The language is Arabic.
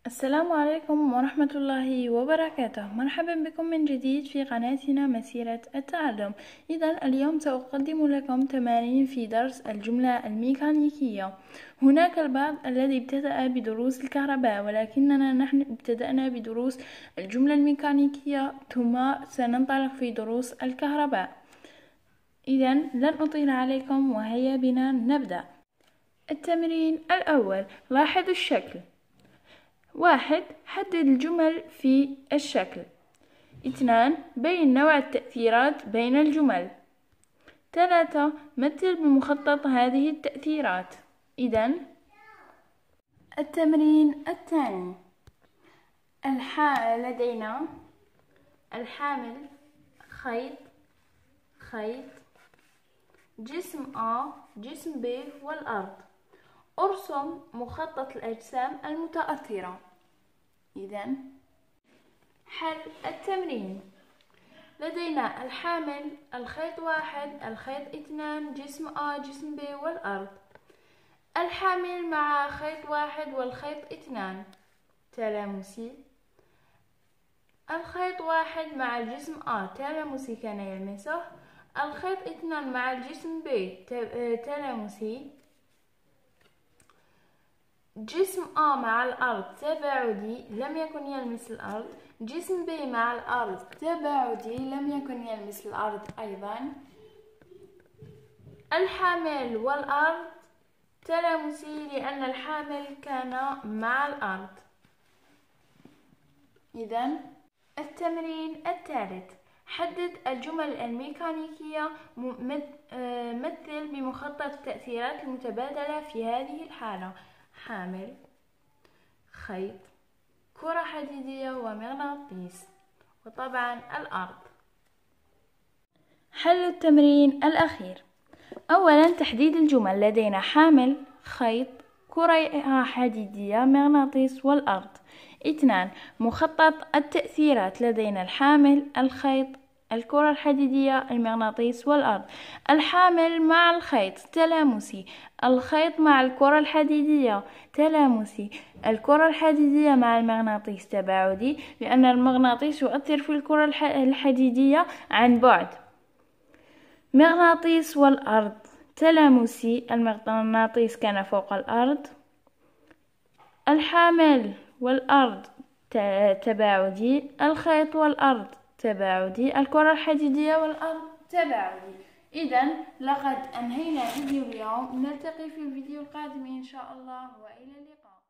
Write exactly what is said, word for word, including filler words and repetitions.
السلام عليكم ورحمة الله وبركاته. مرحبا بكم من جديد في قناتنا مسيرة التعلم. إذن اليوم سأقدم لكم تمارين في درس الجملة الميكانيكية. هناك البعض الذي ابتدأ بدروس الكهرباء، ولكننا نحن ابتدأنا بدروس الجملة الميكانيكية ثم سننطلق في دروس الكهرباء. إذن لن أطيل عليكم وهيا بنا نبدأ. التمرين الأول، لاحظوا الشكل. واحد، حدد الجمل في الشكل. اثنان، بين نوع التأثيرات بين الجمل. ثلاثة، مثل بمخطط هذه التأثيرات. إذن التمرين الثاني، الحا لدينا الحامل خيط خيط جسم A جسم B والأرض. أرسم مخطط الأجسام المتأثرة. إذن حل التمرين، لدينا الحامل الخيط واحد الخيط اثنان جسم A جسم B والأرض. الحامل مع خيط واحد والخيط اثنان تلامسي. الخيط واحد مع الجسم A تلامسي كان يلمسه. الخيط اثنان مع الجسم B تلامسي. جسم A مع الأرض تباعدي لم يكن يلمس الأرض. جسم B مع الأرض تباعدي لم يكن يلمس الأرض أيضا. الحامل والأرض تلامسي لأن الحامل كان مع الأرض. إذن التمرين الثالث، حدد الجمل الميكانيكية، مثل بمخطط التأثيرات المتبادلة في هذه الحالة. حامل خيط كرة حديدية ومغناطيس وطبعا الأرض. حل التمرين الأخير، أولا تحديد الجمل. لدينا حامل خيط كرة حديدية مغناطيس والأرض. اثنان، مخطط التأثيرات. لدينا الحامل الخيط الكرة الحديدية المغناطيس والأرض. الحامل مع الخيط تلامسي. الخيط مع الكرة الحديدية تلامسي. الكرة الحديدية مع المغناطيس تباعدي لأن المغناطيس يؤثر في الكرة الحديدية عن بعد. مغناطيس والأرض تلامسي. المغناطيس كان فوق الأرض. الحامل والأرض تباعدي. الخيط والأرض تباعدي. الكرة الحديدية والأرض تباعدي. إذن لقد أنهينا فيديو اليوم. نلتقي في الفيديو القادم إن شاء الله، وإلى اللقاء.